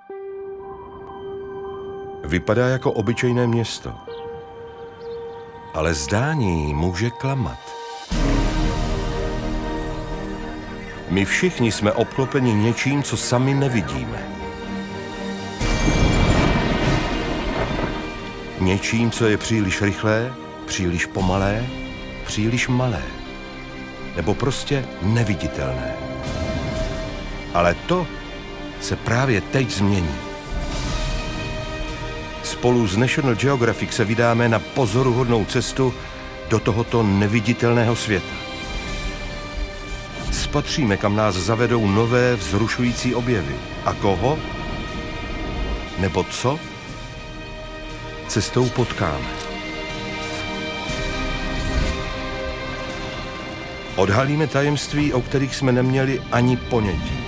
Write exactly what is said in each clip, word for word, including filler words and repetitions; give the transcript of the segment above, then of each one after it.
Vypadá jako obyčejné město, ale zdání může klamat. My všichni jsme obklopeni něčím, co sami nevidíme. Něčím, co je příliš rychlé, příliš pomalé, příliš malé. Nebo prostě neviditelné. Ale to se právě teď změní. Spolu s National Geographic se vydáme na pozoruhodnou cestu do tohoto neviditelného světa. Spatříme, kam nás zavedou nové vzrušující objevy. A koho? Nebo co? Cestou potkáme. Odhalíme tajemství, o kterých jsme neměli ani ponětí.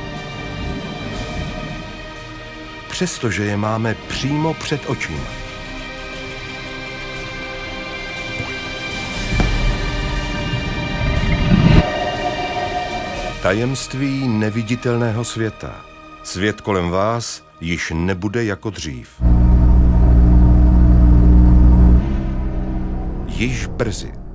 Přestože je máme přímo před očima. Tajemství neviditelného světa. Svět kolem vás již nebude jako dřív. Již brzy.